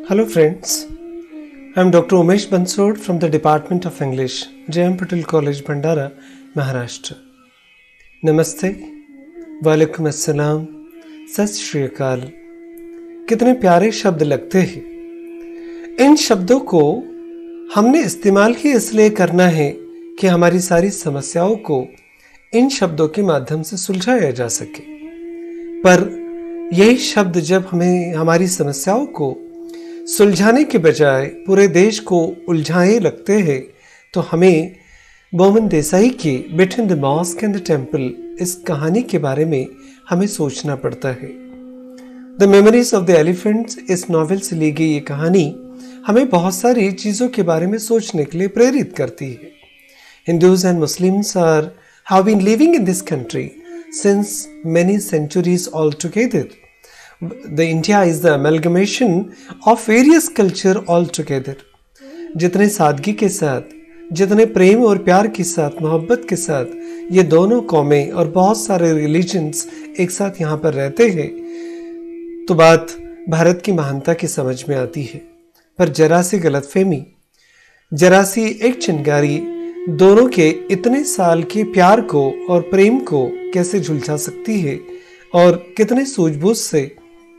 Hello friends, I am Dr. Umesh Bansod from the Department of English, J.M. Patel College, Bhandara, Maharashtra. नमस्ते, वालेकुम अस्सलाम, सत श्री अकाल। कितने प्यारे शब्द लगते हैं। इन शब्दों को हमने इस्तेमाल ही इसलिए करना है कि हमारी सारी समस्याओं को इन शब्दों के माध्यम से सुलझाया जा सके। पर यही शब्द जब हमें हमारी समस्याओं को सुलझाने के बजाय पूरे देश को उलझाए लगते हैं, तो हमें बोमन देसाई की between the mosque and the temple इस कहानी के बारे में हमें सोचना पड़ता है। The memories of the elephants इस नॉवेल से ली गई ये कहानी हमें बहुत सारी चीज़ों के बारे में सोचने के लिए प्रेरित करती है। Hindus and Muslims have been living in this country since many centuries altogether. The India is the amalgamation of various culture altogether. जितने सादगी के साथ, जितने प्रेम और प्यार के साथ, मोहब्बत के साथ ये दोनों कौमें और बहुत सारे रिलीजन्स एक साथ यहाँ पर रहते हैं, तो बात भारत की महानता की समझ में आती है। पर जरा सी गलतफहमी, जरा सी एक चिंगारी दोनों के इतने साल के प्यार को और प्रेम को कैसे झुलसा सकती है, और कितने सूझबूझ से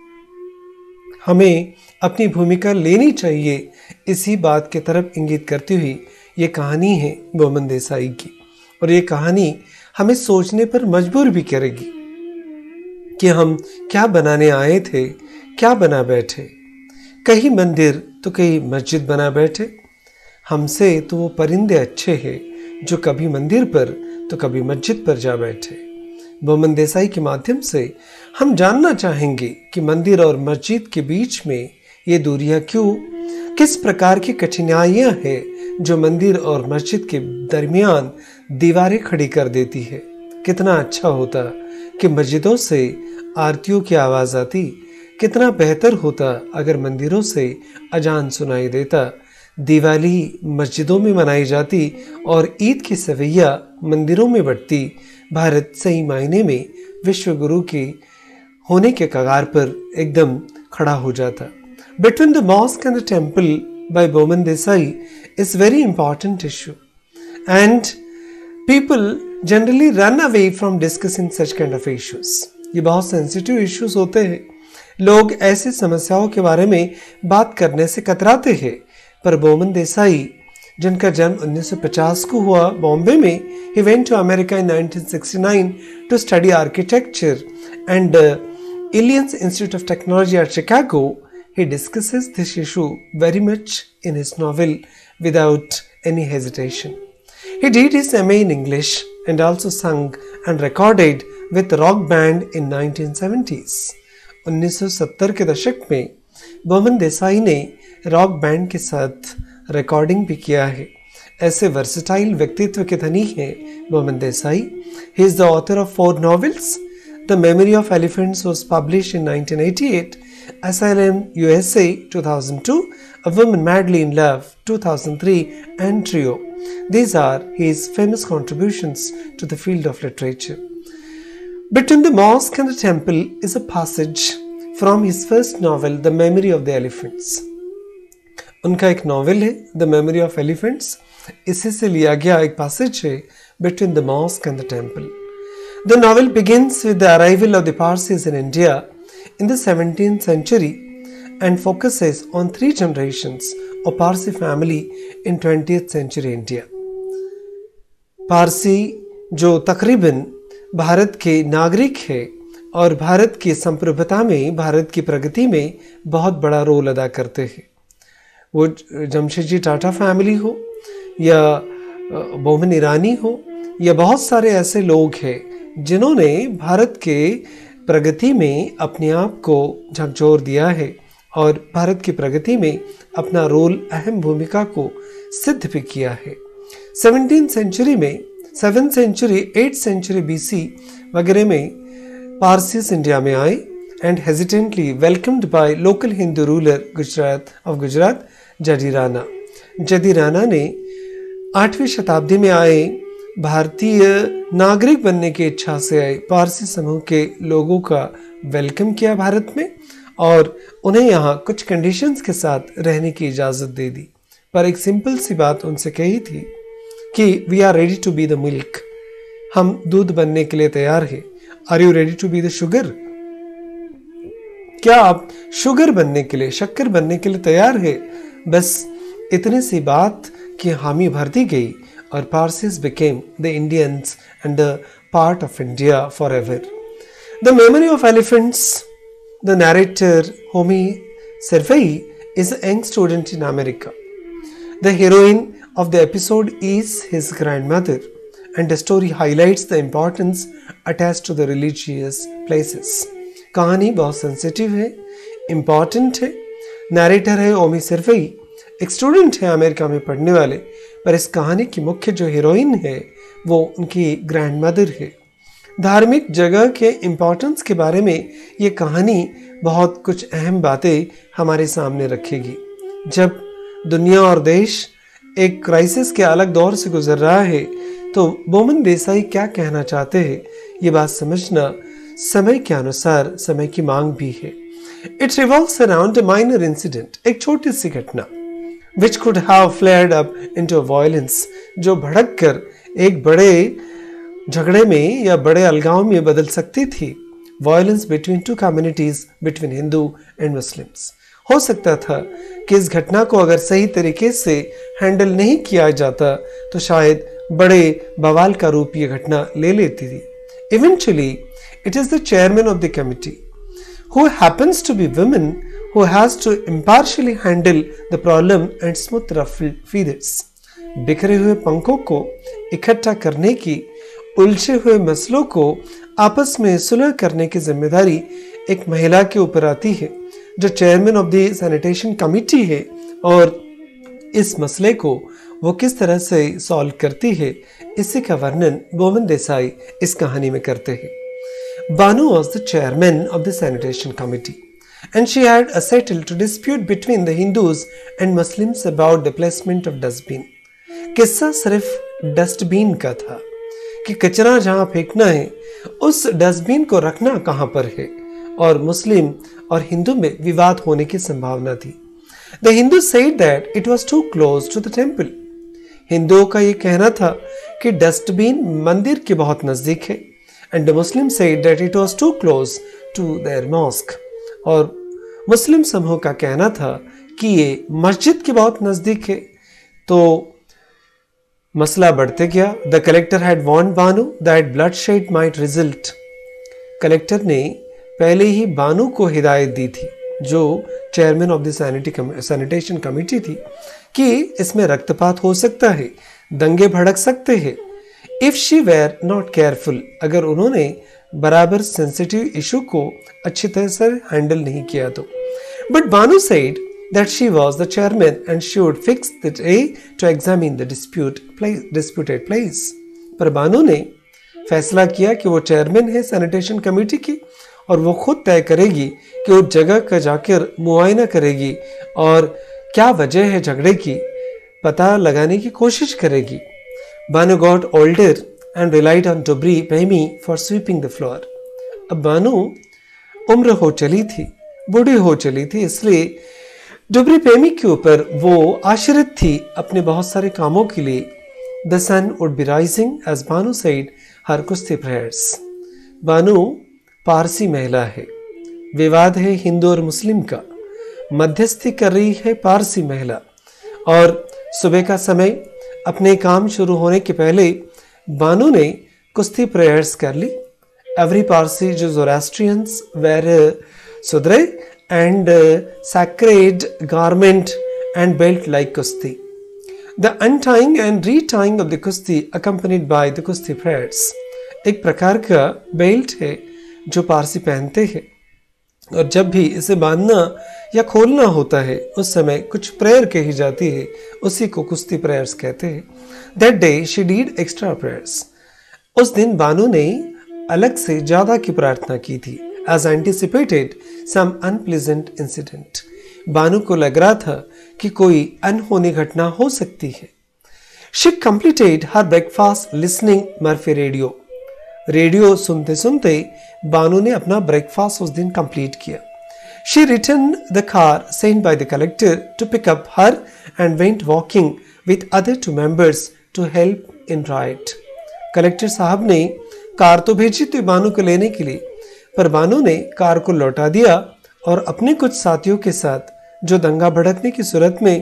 हमें अपनी भूमिका लेनी चाहिए, इसी बात की तरफ इंगित करती हुई ये कहानी है बोमन देसाई की। और ये कहानी हमें सोचने पर मजबूर भी करेगी कि हम क्या बनाने आए थे, क्या बना बैठे। कहीं मंदिर तो कहीं मस्जिद बना बैठे। हमसे तो वो परिंदे अच्छे हैं जो कभी मंदिर पर तो कभी मस्जिद पर जा बैठे। बोमन देसाई के माध्यम से हम जानना चाहेंगे कि मंदिर और मस्जिद के बीच में ये दूरियां क्यों, किस प्रकार की कठिनाइयां हैं जो मंदिर और मस्जिद के दरमियान दीवारें खड़ी कर देती है। कितना अच्छा होता कि मस्जिदों से आरतियों की आवाज़ आती, कितना बेहतर होता अगर मंदिरों से अजान सुनाई देता, दिवाली मस्जिदों में मनाई जाती और ईद की सवैया मंदिरों में बढ़ती। भारत सही मायने में विश्व गुरु के होने के कगार पर एकदम खड़ा हो जाता। Between the mosque and the temple by Boman Desai is very important issue, and people generally run away from discussing such kind of issues. ये बहुत सेंसिटिव इश्यूज होते हैं। लोग ऐसी समस्याओं के बारे में बात करने से कतराते हैं, पर बोमन देसाई जिनका जन्म 1950 को हुआ बॉम्बे में, he went to America in 1969 to study architecture and Alliance Institute of Technology at Chicago. He discusses this issue very much in his novel without any hesitation. He did his MA in English and also sung and recorded with rock band in 1970s. 1970 के दशक में बोमन देसाई ने rock band के साथ recording भी किया है। ऐसे वर्सेटाइल व्यक्तित्व के धनी हैं Boman Desai. He is the author of 4 novels. The Memory of Elephants was published in 1988, Asylum USA 2002, A Woman Madly in Love 2003, and Trio. These are his famous contributions to the field of literature. Between the Mosque and the Temple is a passage from his first novel, The Memory of the Elephants. उनका एक novel है the memory of elephants, इसी से लिया गया एक passage है between the mosque and the temple. The novel begins with the arrival of the Parsis in India in the 17th century and focuses on 3 generations of Parsi family in 20th century India. Parsi जो तकरीबन भारत के नागरिक है और भारत की संप्रभुता में, भारत की प्रगति में बहुत बड़ा रोल अदा करते हैं। वो जमशेदजी टाटा फैमिली हो या बोमन ईरानी हो या बहुत सारे ऐसे लोग हैं जिन्होंने भारत के प्रगति में अपने आप को झकझोर दिया है और भारत की प्रगति में अपना रोल, अहम भूमिका को सिद्ध भी किया है। 17th century में, 7th century, 8th century BC वगैरह में पारसीज इंडिया में आए and hesitantly welcomed by local Hindu ruler Gujarat, जदी राणा। जदी राणा ने 8वीं शताब्दी में आए भारतीय नागरिक बनने की इच्छा से आए पारसी समूह के लोगों का वेलकम किया भारत में और उन्हें यहाँ कुछ कंडीशंस के साथ रहने की इजाज़त दे दी, पर एक सिंपल सी बात उनसे कही थी कि we are ready to be the milk, हम दूध बनने के लिए तैयार हैं। Are you ready to be the sugar? क्या आप शुगर बनने के लिए, शक्कर बनने के लिए तैयार है? बस इतनी सी बात की हामी भर दी गई और Parsis became the Indians and the part of India for ever. The memory of elephants, the narrator Homi Sarvai is a young student in America. The heroine of the episode is his grandmother, and the story highlights the importance attached to the religious places. कहानी बहुत sensitive है, important है। Narrator है ओमी सर्वई, एक student है America में पढ़ने वाले, पर इस कहानी की मुख्य जो हीरोइन है वो उनकी ग्रैंडमदर है। धार्मिक जगह के इम्पोर्टेंस के बारे में ये कहानी बहुत कुछ अहम बातें हमारे सामने रखेगी। जब दुनिया और देश एक क्राइसिस के अलग दौर से गुजर रहा है तो बोमन देसाई क्या कहना चाहते हैं, ये बात समझना समय के अनुसार समय की मांग भी है। It revolves around a minor incident, एक छोटी सी घटना which could have flared up into violence, जो भड़क कर एक बड़े झगड़े में या बड़े अलगाव में बदल सकती थी। Violence between two communities, between Hindu and Muslims। हो सकता था कि इस घटना को अगर सही तरीके से हैंडल नहीं किया जाता तो शायद बड़े बवाल का रूप ये घटना ले लेती थी। Eventually, it is the chairman of the committee, who happens to be women, who has to impartially handle the problem and smooth ruffled feathers। बिखरे हुए पंखों को इकट्ठा करने की, उलझे हुए मसलों को आपस में सुलह करने की जिम्मेदारी एक महिला के ऊपर आती है, जो chairman of the sanitation committee है। और इस मसले को वो किस तरह से सॉल्व करती है, इसी का वर्णन बोमन देसाई इस कहानी में करते हैं। बानू was the chairman of the sanitation committee, and she had a settled to dispute between the Hindus and Muslims about the placement of dustbin। किस्सा सिर्फ डस्टबिन का था कि कचरा जहां फेंकना है उस डस्टबिन को रखना कहां पर है, और मुस्लिम और हिंदू में विवाद होने की संभावना थी। The Hindus said that it was too close to the temple। हिंदुओं का ये कहना था कि डस्टबिन मंदिर के बहुत नजदीक है, and the Muslims said that it was too close to their mosque। और मुस्लिम समूह का कहना था कि ये मस्जिद के बहुत नजदीक है। तो मसला बढ़ते गया। The collector had warned Banu that bloodshed might result. Collector ने पहले ही बानू को हिदायत दी थी, जो chairman of the sanitation committee थी, कि इसमें रक्तपात हो सकता है, दंगे भड़क सकते हैं। If she were not careful, अगर उन्होंने बराबर सेंसिटिव इशू को अच्छी तरह से हैंडल नहीं किया तो। But Banu said that she was the chairman and she would fix the day to examine the disputed place। पर बानू ने फैसला किया कि वो चेयरमैन है सैनिटेशन कमेटी की और वो खुद तय करेगी कि उस जगह का जाकर मुआयना करेगी और क्या वजह है झगड़े की पता लगाने की कोशिश करेगी। Banu got older and relied on Dubri Pemi for sweeping the floor। अब बानू उम्र हो चली थी, बूढ़ी हो चली थी, इसलिए डुबरी पेमी के ऊपर वो आश्रित थी अपने बहुत सारे कामों के लिए। The sun would be rising as Banu said her kusti prayers. बानू पारसी महिला है, विवाद है हिंदू और मुस्लिम का, मध्यस्थी कर रही है पारसी महिला। और सुबह का समय अपने काम शुरू होने के पहले बानू ने कुश्ती प्रेयर्स कर ली। एवरी पारसी जो Zoroastrians were sudreh and sacred garment and belt like kusti। The untying and retying of the kusti accompanied by the kusti prayers। एक प्रकार का बेल्ट है जो पारसी पहनते हैं, और जब भी इसे बांधना या खोलना होता है उस समय कुछ प्रेयर कही जाती है, उसी को कुश्ती प्रेयर्स कहते हैं। That day she did extra prayers। उस दिन बानू ने अलग से ज्यादा की प्रार्थना की थी। As anticipated some unpleasant incident। बानू को लग रहा था कि कोई अनहोनी घटना हो सकती है। She completed her breakfast listening Murphy radio. Radio सुनते सुनते बानू ने अपना ब्रेकफास्ट उस दिन कंप्लीट किया। She returned the car sent by the collector to pick up her and went walking with other 2 members to help in riot. Collector साहब ने car तो भेजी थी बानू को लेने के लिए, पर बानू ने कार को लौटा दिया और अपने कुछ साथियों के साथ जो दंगा भड़कने की सूरत में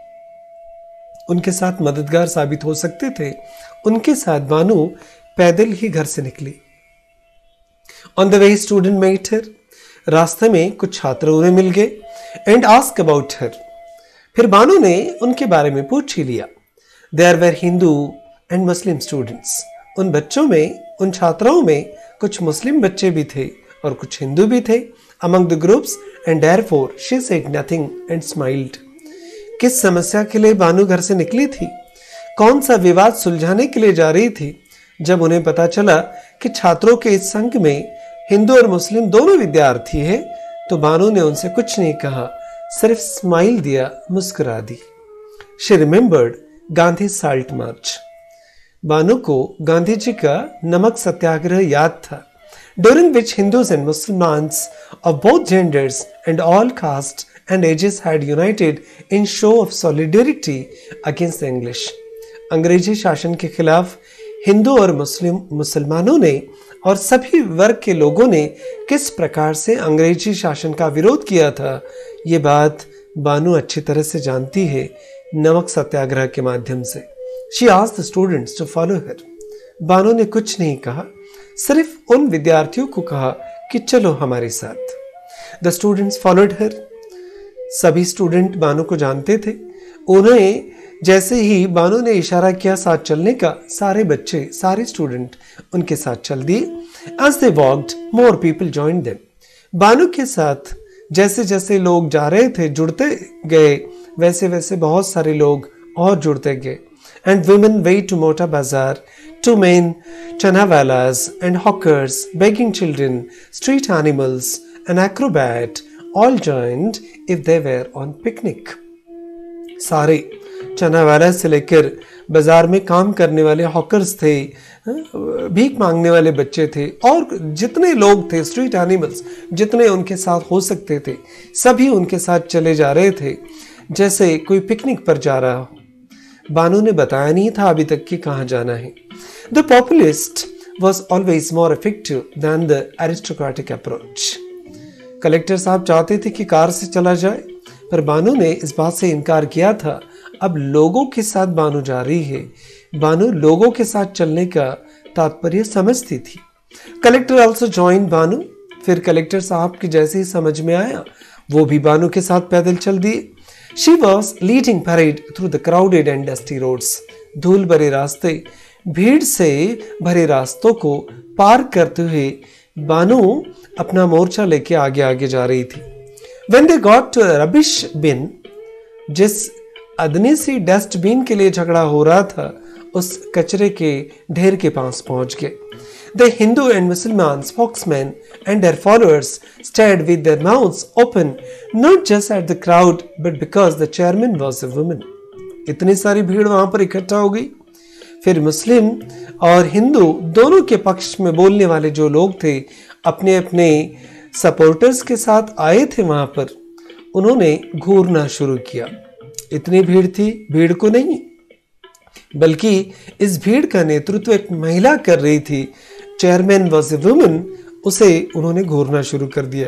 उनके साथ मददगार साबित हो सकते थे, उनके साथ बानू पैदल ही घर से निकली। On the way, student met her. रास्ते में कुछ छात्र उन्हें मिल गए and asked about her. फिर बानू ने उनके बारे में पूछ ही लिया। There were Hindu and Muslim students. उन बच्चों में, उन छात्राओं में कुछ मुस्लिम बच्चे भी थे और कुछ हिंदू भी थे among the groups, and therefore she said nothing and smiled. किस समस्या के लिए बानू घर से निकली थी, कौन सा विवाद सुलझाने के लिए जा रही थी, जब उन्हें पता चला कि छात्रों के इस संघ में हिंदू और मुस्लिम दोनों विद्यार्थी हैं, तो बानू ने उनसे कुछ नहीं कहा, सिर्फ स्माइल दिया, मुस्कुरा दी। She remembered Gandhi salt march. Banu को गांधी जी का नमक सत्याग्रह याद था, during which Hindus and Muslims of both genders and all castes and ages had united in show of solidarity against the English. अंग्रेजी शासन के खिलाफ हिंदू और मुसलमानों ने और सभी वर्ग के लोगों ने किस प्रकार से अंग्रेजी शासन का विरोध किया था, ये बात बानू अच्छी तरह से जानती है नमक सत्याग्रह के माध्यम से। She asked the students to follow her. बानू ने कुछ नहीं कहा, सिर्फ उन विद्यार्थियों को कहा कि चलो हमारे साथ। The students followed her. सभी स्टूडेंट बानू को जानते थे। उन्हें जैसे ही बानू ने इशारा किया साथ चलने का, सारे बच्चे, सारे स्टूडेंट उनके साथ चल दिए। As they walked, more people joined them. बानू के साथ जैसे जैसे लोग जा रहे थे, जुड़ते गए, वैसे वैसे बहुत सारे लोग और जुड़ते गए। And women went to Mota Bazaar, to men, chanawalas and hawkers, begging children, street animals, an acrobat, all joined if they were on picnic. सारे चनावाला से लेकर बाजार में काम करने वाले हॉकर्स थे, भीख मांगने वाले बच्चे थे, और जितने लोग थे, स्ट्रीट एनिमल्स, जितने उनके साथ हो सकते थे, सभी उनके साथ चले जा रहे थे जैसे कोई पिकनिक पर जा रहा हो। बानू ने बताया नहीं था अभी तक कि कहाँ जाना है। The populist was always more effective than the aristocratic approach. Collector साहब चाहते थे कि कार से चला जाए, पर बानू ने इस बात से इनकार किया था। अब लोगों के साथ बानू जा रही है, बानू लोगों के साथ चलने का तात्पर्य समझती थी। Collector also join Banu. फिर कलेक्टर साहब की जैसे ही समझ में आया, वो भी बानू के साथ पैदल चल दिए। She was leading parade through the crowded and dusty roads. धूल भरे रास्ते, भीड़ से भरे रास्तों को पार करते हुए बानू अपना मोर्चा लेके आगे आगे जा रही थी। When they got to a rubbish bin, जिस अदनी सी डस्टबिन के लिए झगड़ा हो रहा था, उस कचरे के ढेर के पास पहुंच गए। The Hindu and Musliman spokesmen and their followers stared with their mouths open, not just at the crowd, but because the chairman was a woman. इतनी सारी भीड़ वहां पर इकट्ठा हो गई। फिर मुस्लिम और हिंदू दोनों के पक्ष में बोलने वाले जो लोग थे, अपने अपने सपोर्टर्स के साथ आए थे वहां पर, उन्होंने घूरना शुरू किया। इतनी भीड़ थी, भीड़ को नहीं, बल्कि इस भीड़ का नेतृत्व एक महिला कर रही थी। चेयरमैन वॉज ए वुमन, उसे उन्होंने घूरना शुरू कर दिया।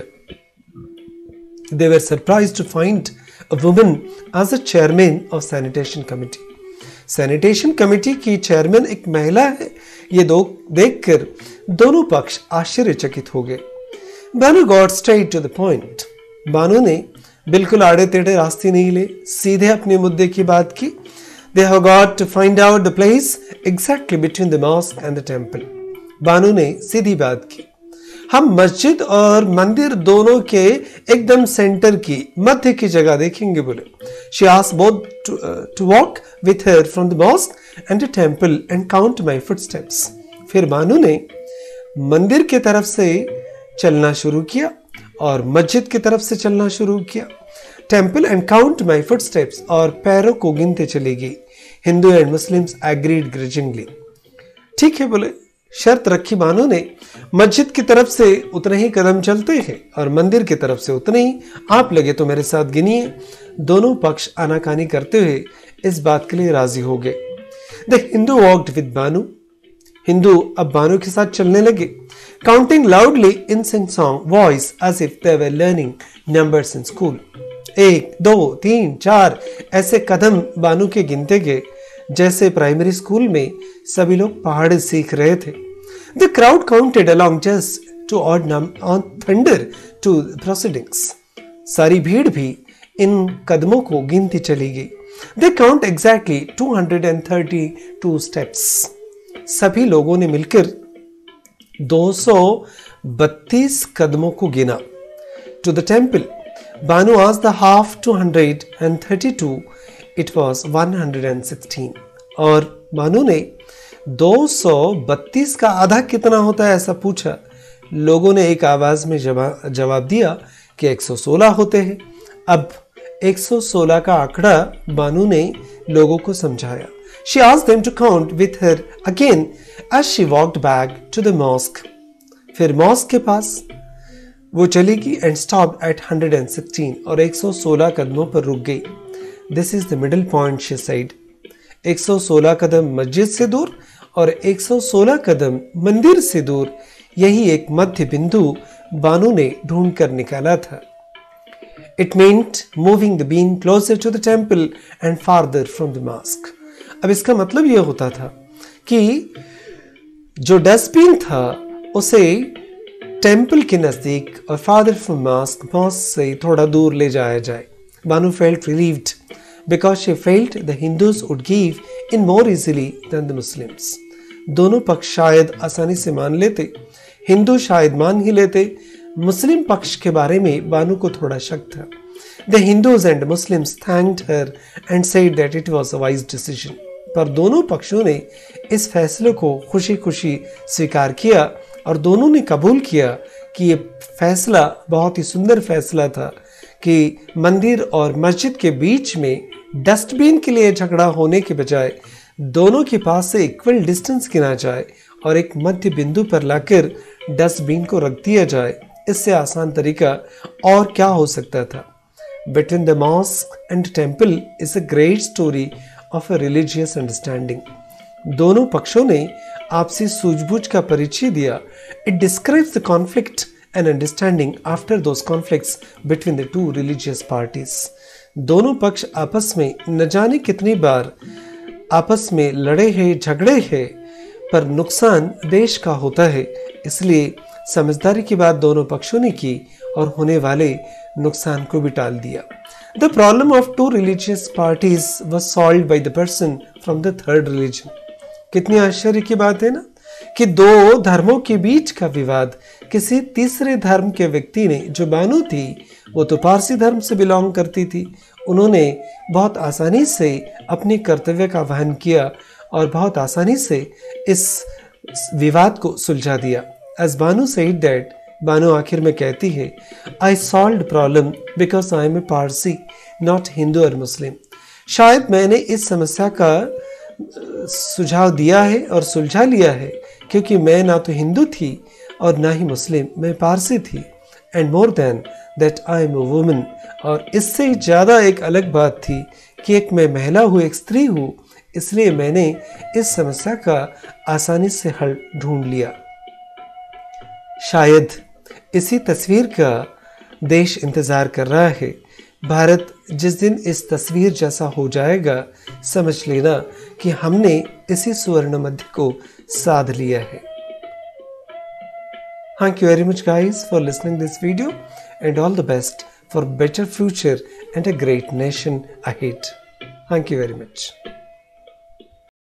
They were surprised to find a woman as a chairman of sanitation committee. Sanitation committee की चेयरमैन एक महिला है, ये देखकर दोनों पक्ष आश्चर्यचकित हो गए। Banu got straight to the point. Banu ने बिल्कुल आड़े टेढ़े रास्ते नहीं ले, सीधे अपने मुद्दे की बात की। They have got to find out the place exactly between the mosque and the temple. बानू ने सीधी बात की। हम मस्जिद और मंदिर दोनों के एकदम सेंटर की, मध्य की जगह देखेंगे बोले। She asked both to walk with her from the mosque and the temple and count my footsteps. फिर बानू ने मंदिर की तरफ से चलना शुरू किया और मस्जिद की तरफ से चलना शुरू किया। Temple and count my footsteps, और पैरों को गिनते चली गई। Hindu and Muslims agreed grudgingly. ठीक है बोले, शर्त रखी बानो ने, मस्जिद की तरफ से उतने ही कदम चलते हैं और मंदिर की तरफ से उतने ही। आप लगे तो मेरे साथ गिनिए। दोनों पक्ष आनाकानी करते हुए इस बात के लिए राजी हो गए। The Hindu walked with Banu. Hindu अब बानु के साथ चलने लगे, counting loudly in sing song voice as if they were learning numbers in school. 1, 2, 3, 4 ऐसे कदम बानु के गिनते गए जैसे प्राइमरी स्कूल में सभी लोग पहाड़ सीख रहे थे। The crowd counted along just to odd on thunder to proceedings. सारी भीड़ भी इन कदमों को गिनती चली गई। They count exactly 232 steps. सभी लोगों ने मिलकर 232 कदमों को गिना। To the temple, Banu asked the half 232. It was 116. और बानु ने 232 का आधा कितना होता है ऐसा पूछा। लोगों ने एक आवाज में जवाब दिया कि 116 होते हैं। अब 116 का आंकड़ा बानु ने लोगों को समझाया। She asked them to count with her again as she walked back to the mosque. फिर मॉस्क के पास वो चलेगी and stopped at 116 और 116 कदमों पर रुक गई। This is the middle point, she said. 116 कदम मस्जिद से दूर और 116 कदम मंदिर से दूर, यही एक मध्य बिंदु बानु ने ढूंढ कर निकाला था। It meant moving the bean closer to the temple and farther from the mosque. अब इसका मतलब यह होता था कि जो डस्टबिन था उसे टेम्पल के नजदीक और फादर फ्रॉम मॉस्क से थोड़ा दूर ले जाया जाए। बानु felt relieved because she felt the Hindus would give in more easily than the Muslims. दोनों पक्ष शायद आसानी से मान लेते, हिंदू शायद मान ही लेते। मुस्लिम पक्ष के बारे में बानु को थोड़ा शक था। The Hindus and Muslims thanked her and said that it was a wise decision. पर दोनों पक्षों ने इस फैसले को खुशी खुशी स्वीकार किया और दोनों ने कबूल किया कि ये फैसला बहुत ही सुंदर फैसला था कि मंदिर और मस्जिद के बीच में डस्टबिन के लिए झगड़ा होने के बजाय दोनों के पास से इक्वल डिस्टेंस गिना जाए और एक मध्य बिंदु पर लाकर डस्टबिन को रख दिया जाए। इससे आसान तरीका और क्या हो सकता था। Between the mosque and temple is a great story of a religious understanding. दोनों पक्षों ने आपसी सूझबूझ का परिचय दिया। It describes the conflict and understanding after those conflicts between the two religious parties. दोनों पक्ष आपस में न जाने कितनी बार आपस में लड़े हैं, झगड़े हैं, पर नुकसान देश का होता है। इसलिए समझदारी की बात दोनों पक्षों ने की और होने वाले नुकसान को भी टाल दिया। The problem of two religious parties was solved by the person from the third religion. कितनी आश्चर्य की बात है ना कि दो धर्मों के बीच का विवाद किसी तीसरे धर्म के व्यक्ति ने, जो बानु थी वो तो पारसी धर्म से बिलोंग करती थी, उन्होंने बहुत आसानी से अपने कर्तव्य का वहन किया और बहुत आसानी से इस विवाद को सुलझा दिया। As Banu said that, बानु आखिर में कहती है, I solved problem because I am a Parsi, not Hindu or Muslim. शायद मैंने इस समस्या का सुझाव दिया है और सुलझा लिया है क्योंकि मैं ना तो हिंदू थी और ना ही मुस्लिम, मैं पारसी थी। And more than that I am a woman. और इससे ज़्यादा एक अलग बात थी कि एक मैं महिला हूँ, एक स्त्री हूँ, इसलिए मैंने इस समस्या का आसानी से हल ढूंढ लिया। शायद इसी तस्वीर का देश इंतजार कर रहा है। भारत जिस दिन इस तस्वीर जैसा हो जाएगा, समझ लेना कि हमने इसी स्वर्ण मध्य को साध लिया है। Thank you very much guys for listening this video and all the best for better future and a great nation ahead. Thank you very much.